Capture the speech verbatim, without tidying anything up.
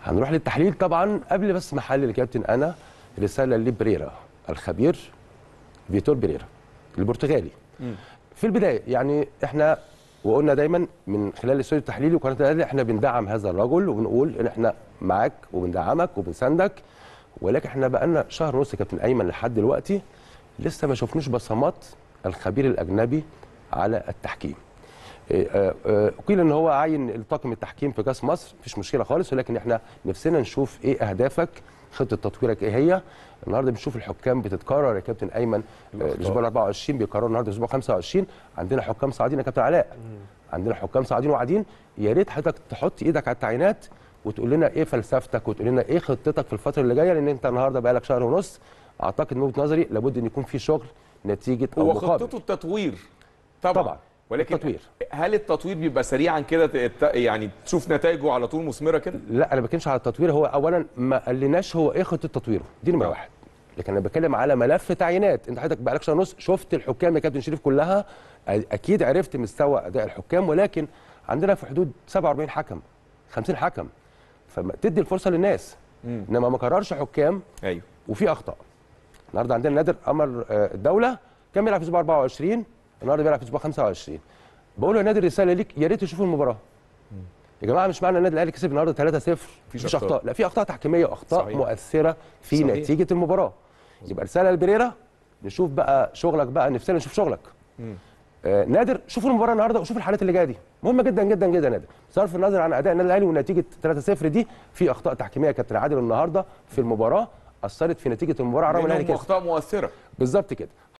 هنروح للتحليل طبعا. قبل بس ما احلل الكابتن انا رساله لبريرا الخبير فيتور بريرا البرتغالي. م. في البدايه يعني احنا وقلنا دايما من خلال الاستوديو التحليلي وقناه الاهلي احنا بندعم هذا الرجل وبنقول ان احنا معاك وبندعمك وبنساندك، ولكن احنا بقى لنا شهر ونص كابتن ايمن لحد دلوقتي لسه ما شفناش بصمات الخبير الاجنبي على التحكيم. قيل ان هو عين الطاقم التحكيم في كاس مصر، مفيش مشكله خالص، ولكن احنا نفسنا نشوف ايه اهدافك، خطه تطويرك ايه هي. النهارده بنشوف الحكام بتتكرر يا كابتن ايمن، الاسبوع أربعة وعشرين بيكرروا النهارده الاسبوع خمسة وعشرين. عندنا حكام صاعدين يا كابتن علاء، عندنا حكام صاعدين وقاعدين. يا ريت حضرتك تحط ايدك على التعيينات وتقول لنا ايه فلسفتك وتقول لنا ايه خطتك في الفتره اللي جايه، لان انت النهارده بقى لك شهر ونص. اعتقد من وجهه نظري لابد ان يكون في شغل نتيجه او هو مقابل. خطته التطوير طبعا, طبعا. ولكن التطوير. هل التطوير بيبقى سريعا كده يعني تشوف نتائجه على طول مثمره كده؟ لا انا ما بتكلمش على التطوير. هو اولا ما قالناش هو ايه خطه تطويره دي نمره واحد، لكن انا بتكلم على ملف تعيينات. انت حضرتك بقالك شهر ونص شفت الحكام يا كابتن شريف كلها، اكيد عرفت مستوى اداء الحكام، ولكن عندنا في حدود سبعة وأربعين حكم خمسين حكم، فتدي الفرصه للناس. مم. انما ما كررش حكام. ايوه وفي اخطاء. النهارده عندنا نادر قمر الدوله كان بيلعب في اسبوع أربعة وعشرين، النهارده بيلعب في اسبوع خمسة وعشرين. بقول له يا نادر رساله ليك، يا ريت تشوفوا المباراه. مم. يا جماعه مش معنى النادي الاهلي كسب النهارده ثلاثة صفر مفيش اخطاء. اخطاء، لا في اخطاء تحكيميه واخطاء صحيح. مؤثره في صحيح. نتيجه المباراه. يبقى رساله لبريرا، نشوف بقى شغلك بقى، نفسنا نشوف شغلك. مم. آه نادر شوفوا المباراه النهارده وشوف الحالات اللي جايه دي، مهمه جدا جدا جدا. نادر بصرف النظر عن اداء النادي الاهلي ونتيجه ثلاثة صفر دي، في اخطاء تحكيميه يا كابتن عادل النهارده في المباراه اثرت في نتيجه المباراه، رغم الاهلي كسب. اخطاء مؤثره بالظبط كده.